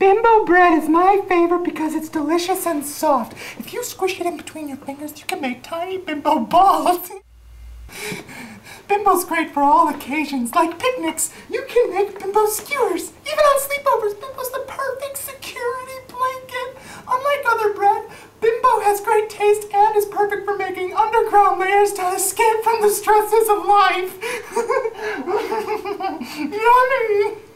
Bimbo bread is my favorite because it's delicious and soft. If you squish it in between your fingers, you can make tiny Bimbo balls. Bimbo's great for all occasions, like picnics. You can make Bimbo skewers. Even on sleepovers, Bimbo's the perfect security blanket. Unlike other bread, Bimbo has great taste and is perfect for making underground layers to escape from the stresses of life. Yummy!